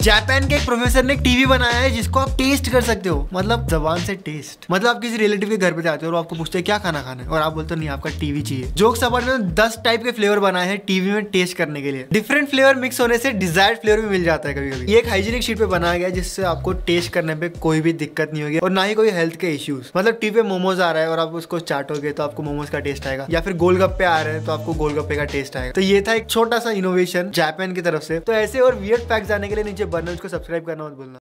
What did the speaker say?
Japan के एक professor ने एक टीवी बनाया है जिसको आप टेस्ट कर सकते हो, मतलब जबान से टेस्ट। मतलब आप किसी रिलेटिव के घर पे जाते हो और आपको पूछते हैं क्या खाना खाना है और आप बोलते हो नहीं आपका टीवी चाहिए। जोक्स अपार्ट में 10 टाइप के फ्लेवर बनाए हैं टीवी में टेस्ट करने के लिए। डिफरेंट फ्लेवर मिक्स होने से डिजायर्ड फ्लेवर भी मिल जाता है कभी कभी। ये एक हाइजीनिक शीट पे बनाया गया जिससे आपको टेस्ट करने पे कोई भी दिक्कत नहीं होगी और ना ही कोई हेल्थ के इश्यूज। मतलब टीवी पे मोमोज आ रहा है और आप उसको चाटोगे तो आपको मोमोज का टेस्ट आएगा, या फिर गोलगप्पे आ रहे हैं तो आपको गोलगप्पे का टेस्ट आएगा। तो ये था एक छोटा सा इनोवेशन जापान की तरफ से। तो ऐसे और वियर्ड फैक्ट्स जानने के लिए नीचे बटन को सब्सक्राइब करना मत भूलना।